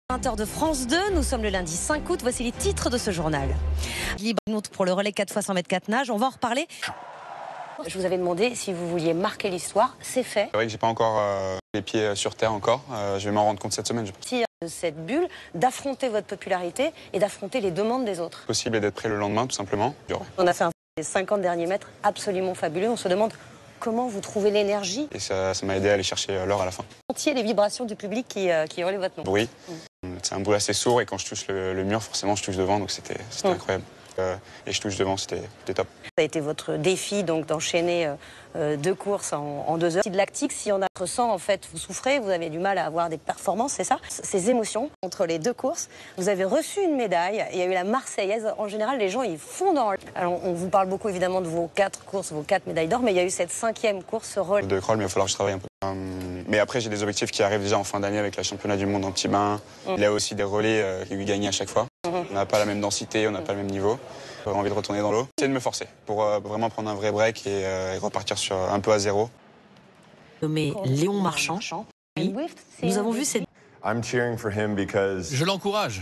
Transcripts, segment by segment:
20h de France 2, nous sommes le lundi 5 août, voici les titres de ce journal. Libre pour le relais 4 x 100 mètres 4 nages, on va en reparler. Je vous avais demandé si vous vouliez marquer l'histoire, c'est fait. C'est vrai que j'ai pas encore les pieds sur terre encore, je vais m'en rendre compte cette semaine. De cette bulle, d'affronter votre popularité et d'affronter les demandes des autres. Possible et d'être prêt le lendemain tout simplement. On a fait les 50 derniers mètres absolument fabuleux, on se demande comment vous trouvez l'énergie. Et ça m'a aidé à aller chercher l'or à la fin. Sentiez les vibrations du public qui hurlait votre nom. Oui, c'est un bout assez sourd et quand je touche le mur, forcément je touche devant, donc c'était incroyable. Et je touche devant, c'était top. Ça a été votre défi donc d'enchaîner 2 courses en 2 heures. De lactique, si on a votre sang, en fait, vous souffrez, vous avez du mal à avoir des performances, c'est ça? Ces émotions entre les 2 courses, vous avez reçu une médaille, il y a eu la Marseillaise. En général, les gens, ils font dans... Alors, on vous parle beaucoup évidemment de vos 4 courses, vos 4 médailles d'or, mais il y a eu cette 5e course, ce relais. De crawl, mais il va falloir que je travaille un peu. Mais après, j'ai des objectifs qui arrivent déjà en fin d'année avec la championnat du monde en petit bain. Il y a aussi des relais qui lui gagnent à chaque fois. On n'a pas la même densité, on n'a pas le même niveau. J'ai envie de retourner dans l'eau. J'essaie de me forcer pour vraiment prendre un vrai break et repartir sur un peu à zéro. Nommé Léon Marchand. Oui, nous avons vu cette... Je l'encourage.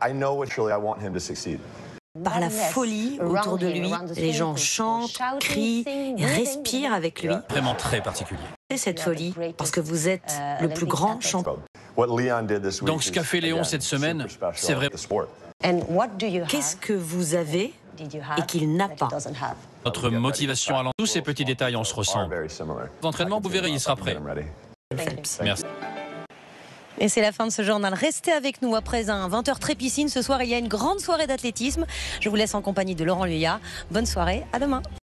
Par la folie autour de lui, les gens chantent, crient, respirent avec lui. Vraiment très particulier. C'est cette folie parce que vous êtes le plus grand chanteur. Donc ce qu'a fait Léon cette semaine, c'est vrai. Qu'est-ce que vous avez et qu'il n'a pas? Notre motivation allant tous ces petits détails, on se ressent. L'entraînement, vous verrez, il sera prêt. Merci. Et c'est la fin de ce journal. Restez avec nous après un 20h très piscine. Ce soir, il y a une grande soirée d'athlétisme. Je vous laisse en compagnie de Laurent Luyat. Bonne soirée, à demain.